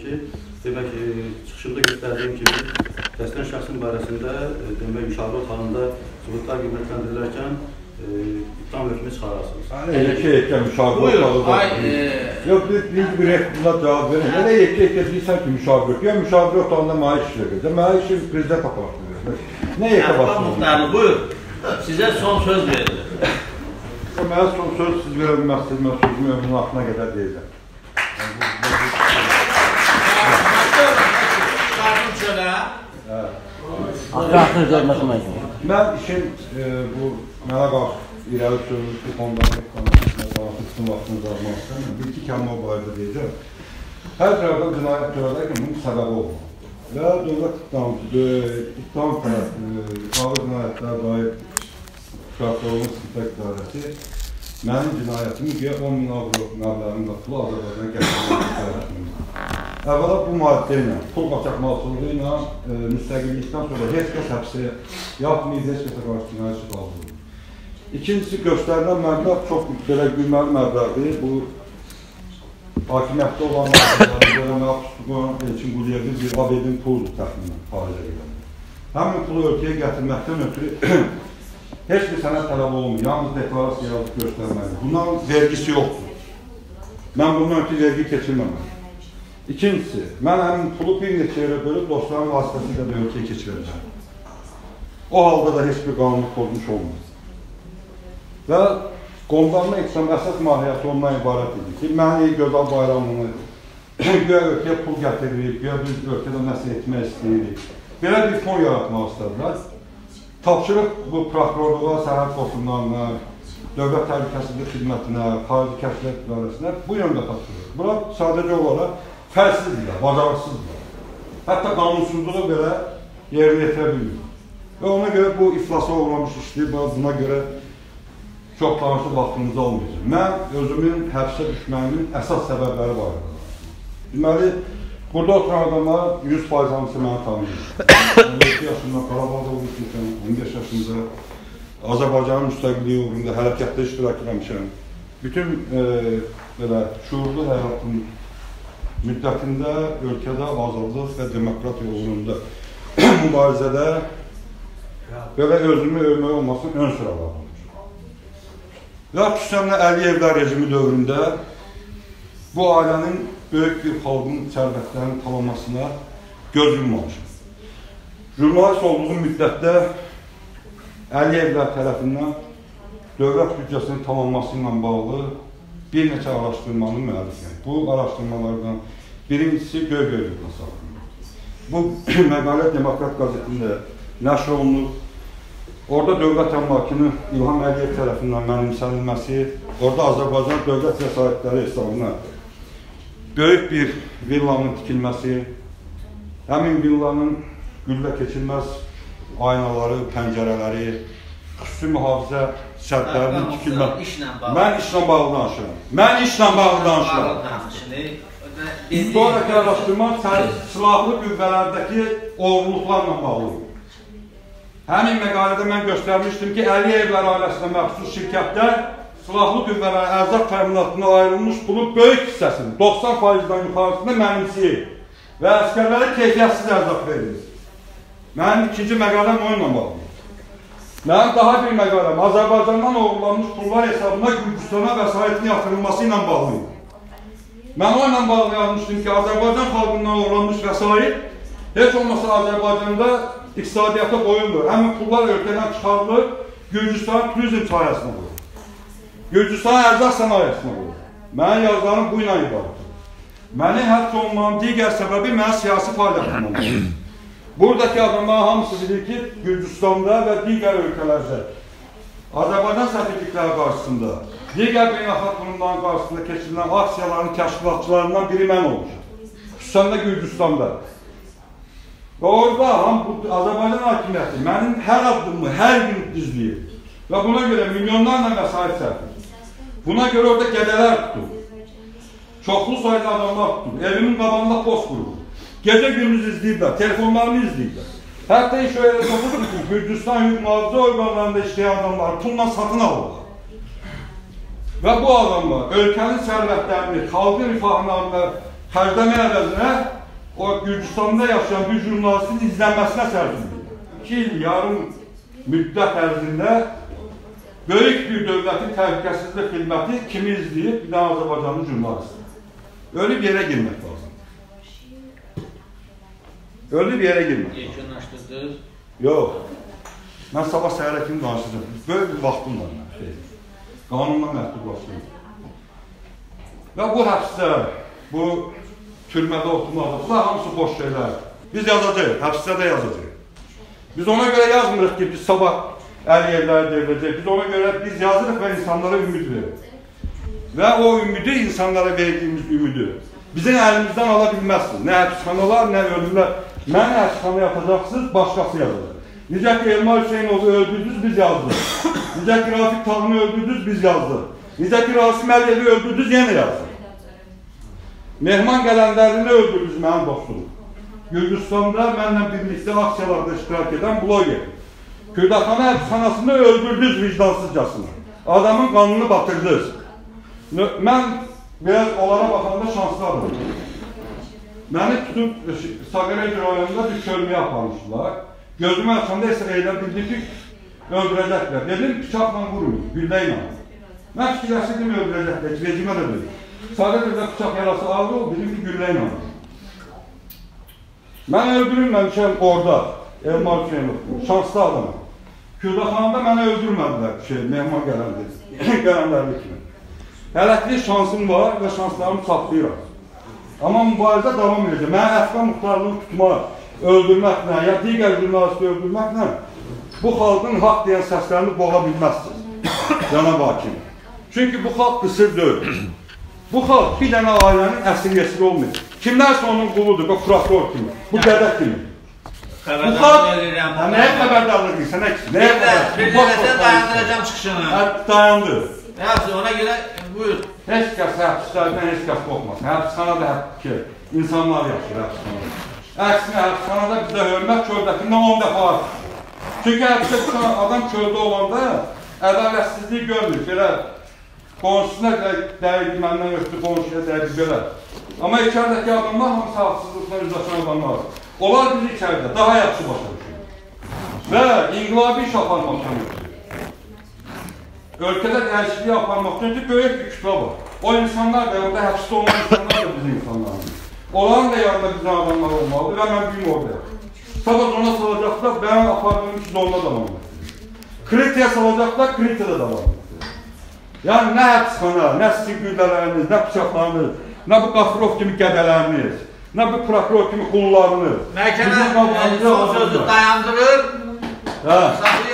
ki, demək çıxışımda göstərdiyim kimi, təsdiqlənən şəxsin barəsində demək müşavirə otağında sübutlar qiymətləndirilərkən ittiham hökmü çıxararsınız. Yekə müşavirə otağı. Yox, bir buna cavab verin. Nədə yekə deyirsən ki, müşavirə? Ya müşavirə otağında mənə iş verir. Mənə işi prezident apartını verir. Nə yekə başlayır? Buyur, sizə son söz verilir. Mənə son söz siz verə bilməzsiniz, mən sözümü ömrünün altına qədər deyəcəm. Mən işin bu mənə qarşı irəli sürülmüş bu konuların bütün vaxtınızı almaq istəmirəm. Bir-iki kəlmə o barədə deyəcəm. Hər tərəfdən cinayət törədərkən bunun səbəbi olmalı. Və dövlət ittiham ağır cinayətlərə dair Şartlarının İstintaq İdarəsi mənim cinayətimi 10.000 avro məbləğinin pulu Azərbaycana gətirməyi tərəfini. Əvvəla bu maddə ilə, pul qaçaqmalçılığı ilə müstəqillikdən sonra heç kəs həbsə yapmayıb, heç kəsə qarşı cinayətçi qaldırılır. İkincisi, göstərilən məbləğ çox belə gülməli məbləğdir. Bu, hakimiyyətdə olan məbləğləri görəmək tutuqan Elçin Quliyevin bir abedin puludur təxminən failə görə. Həmin pulu ölkəyə gətirməkdən ötürü heç bir sənət tələb olunmuyor, yalnız deklarasiya yazıb göstərməlidir. Bunların vergisi yoxdur. Mən bundan ötürü vergi keçirməməliyim. İkincisi, mən həmin pulu bir neçə yerə bölüb dostların vasitəsilə də ölkəyə keçirəcəm. O halda da heç bir qanunu pozmuş olmaz. Və qondarma iqtisam əsas mahiyyəti ondan ibarət edir ki, məni gözəl bayramını, güya ölkəyə pul gətiririk, güya biz ölkədə nəsə etmək istəyirik. Belə bir fon yaratmaq istədilər. Tapşırıq bu prokurorluğa, sərhəd qoşunlarına, dövlət təhlükəsizlik xidmətinə, xarici kəşfiyyat idarəsinə bu yöndə tapşırıq. Bura sadəcə olaraq fərsizdirlər, bacarıqsızdır. Hətta qanunsuzluğu belə yerinə yetirə bilmir. Və ona görə bu iflasa uğramış işdir, buna görə çox danışıq vaxtımızda olmayacaq. Mən özümün həbsə düşməyimin əsas səbəbləri var. Deməli, burada oturan adamlar 100% hamısı məni tanıyır. 12 yaşında Qarabağda olmuşmuşam, 15 yaşında Azərbaycanın müstəqilliyi uğrunda hərəkətdə iştirak etmişəm. Bütün belə şuurlu həyatın müddətində ölkədə azadlıq və demokratiya uğrunda mübarizədə belə özümü övmək olmasın ön sıralar olmuşam. Və xüsusən Əliyevlər rejimi dövründə bu ailənin böyük bir xalqın sərvətlərinin talanmasına göz yummamışım. Jurnalist olduğum müddətdə Əliyevlər tərəfindən dövlət büdcəsinin tamamlaması ilə bağlı bir neçə araşdırmanın müəllifiyəm. Bu araşdırmalardan birincisi Göygöylüklə saxlanılır. Bu məqalə Demokrat qəzetində nəşr olunur. Orada dövlət əmlakının İlham Əliyev tərəfindən mənimsənilməsi, orada Azərbaycan dövlət vəsaitləri hesabına böyük bir villanın tikilməsi, həmin villanın güllə keçilməz aynaları, pəncərələri, xüsusi mühafizə sərtlərinin tikilməsi. Mən işlə bağlı danışıram. Sonraki araşdırma silahlı qüvvələrdəki oğurluqlarla bağlıdır. Həmin məqalədə mən göstərmişdim ki, Əliyevlər ailəsinə məxsus şirkətdə silahlı qüvvələr ərzaq təminatına ayrılmış pulun böyük hissəsini, 90%-dən yuxarısını mənimsiyir və əskərlərə keyfiyyətsiz ərzaq verilir. Mənim ikinci məqaləm onunla bağlıdır. Mənim daha bir məqaləm Azərbaycandan oğurlanmış pullar hesabına Gürcüstana vəsaitin yatırılması ilə bağlıydı. Mən onunla bağlı yazmışdım ki, Azərbaycan xalqından oğurlanmış vəsait heç olmasa Azərbaycanda iqtisadiyyata qoyulmur. Həmin pullar ölkədən çıxarılır, Gürcüstan turizm sahəsinə qoyulur. Gürcüstan ərzaq sənayəsinə qoyulur. Mənim yazılarım bu ilə ibarətdir. Mənim həbs olmağım digər səbəbi mənim siyasi fəaliyyətimdir. Buradakı adamlar hamısı bilir ki, Gürcüstanda və digər ölkələrdə Azərbaycan səfirlikləri qarşısında, digər beynəlxalq qurumların qarşısında keçirilən aksiyaların təşkilatçılarından biri mən olmuşam. Xüsusən də Gürcüstanda. Və orada Azərbaycan hakimiyyəti mənim hər addımımı, hər gün düzləyir. Və buna görə milyonlarla vəsait sərfir. Buna görə orada qədələr tutur. Çoxlu sayda adamlar tutur. Evimin qabağında post qurur. Gecə gündüz izləyirlər, telefonlarını izləyirlər. Hətta iş öyle topudur ki, Gürcüstan hüquq mühafizə orqanlarında işləyən adamlar pulla satın alırlar. Və bu adamlar ölkənin sərvətlərini, xalqın rifahlarını xərcləmək əvəzinə o Gürcüstanda yaşayan bir jurnalistin izlənməsinə sərf edir. 2 il yarım müddət ərzində böyük bir dövlətin təhlükəsizlik xidməti kimi izləyib? Bir daha Azərbaycanlı jurnalist. Ölü bir yerə girmək lazım. Ölü bir yerə girmək. Yekunlaşdırdınız? Yox. Mən sabah səhərə kimi danışacağım. Böyük bir vaxtım var mən. Qanunla məhdudlaşdırdım. Və bu həbsdə, bu türmədə oturmaqda, bunlar hamısı boş şeylər. Biz yazacağıq, həbsdə də yazacağıq. Biz ona görə yazmırıq ki, biz sabah Əliyevləri devirəcək. Biz ona görə biz yazırıq və insanlara ümid veririk. Və o ümidi, insanlara verdiyimiz ümidi bizim əlimizdən ala bilməzsiniz. Nə həbsxanalar, nə ölümlər. Mən həbsxana yatacaqsınız, başqası yazacaq. Necə ki, Elmar Hüseynovu öldürdünüz, biz yazdıq. Necə ki, Rafiq Tağını öldürdünüz, biz yazdıq. Necə ki, Rasim Əliyevi öldürdünüz, yenə yazdıq. Mehman Qələndərini öldürdünüz, mənim dostum. Gürcüstanda mənlə birlikdə aksiyalarda iştirak edən bloger. Kürdəxana həbsxanasını öldürdünüz vicdansızcasını. Adamın qanını batırdınız. Mən biraz onlara baxanda şanslıdır. Məni tutub Saqarayı rayonunda bir körməyə aparmışdılar. Gözümü açanda isə elə bildi ki, öldürəcəklər. Dedim, bıçaqla vurun, gülləylə. Mən fikirləşirdim, öldürəcəklər, rejimə də dedim. Saqarayıda bıçaq yarası ağır oldu, dedim ki, gülləylə. Mən öldürülməmişəm orada, Elmar Hüseynov, şanslı adamım. Kürdəxanada mənə öldürmədilər, Mehman Qələndərli kimi. Hələkli şansım var və şanslarımı saxlayıram. Amma mübarizə davam edəcək. Mənə Əfqan muxtarlığını tutmaq, öldürməklə, ya digər jurnalisti öldürməklə bu xalqın haqq deyən səslərini boğa bilməzsiniz, cənab hakim. Çünki bu xalq qısır deyil. Bu xalq bir dənə ailənin əsir-yesir olmayır. Kimlərsə onun quludur, bu prokuror kimi, bu qədək kimi. Bu xalq, nəyə xəbərdarlıq deyirsən, nə ki? Bir dəfə dayandıracam çıxışını. Dayandır. Yaxşı, ona görə buyur. Heç kəs həbslərdən heç kəs qorxmasın. Həbsxanada insanlar yaşayır həbsxanada. Əksinə, həbsxanada bizdə hörmət kördəkindən 10 dəfə artıq. Çünki həbsdə adam kördə olanda ədalətsizlik görmür. Belə qonşusuna dəqiq məndən ötdü, qonşuya dəqiq belə. Amma içəridəki adamlar hamısı haqsızlıqla üzləşən adamlar. Onlar bizi içəridə daha yaxşı başa düşür. Və inqilabi iş aparmaq üçün ölkədə dəyişikliyi aparmaq üçün böyük bir kütlə var. O insanlar da, orada həbsdə olan insanlar da bizim insanlarımız. Onların da yanında bizim adamlar olmalıdır və mən büyüm oradayım. Sabah ona salacaqlar, ben apardığım için onunla devam ettim. Kritiyə salacaqlar, kritiyada devam ettim. Yəni, nə həbsxana, nə sizin güldələriniz, nə bıçaqlarınız, nə bu Qafurov kimi qədələriniz, nə bu prokuror kimi qullarınız. Məhkəmə son sözü dayandırır.